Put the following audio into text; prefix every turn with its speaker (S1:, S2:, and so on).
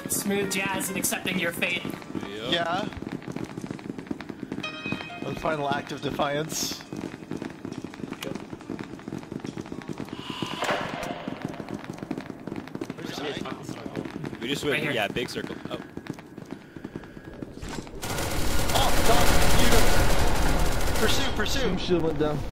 S1: Smooth Jazz and accepting your fate.
S2: Yep.
S3: Yeah. One final act of defiance.
S2: Where's I?
S4: We just went,
S1: Right here.
S4: yeah, big circle. Oh.
S3: Oh, dog, you. Pursue.
S5: Shield went down.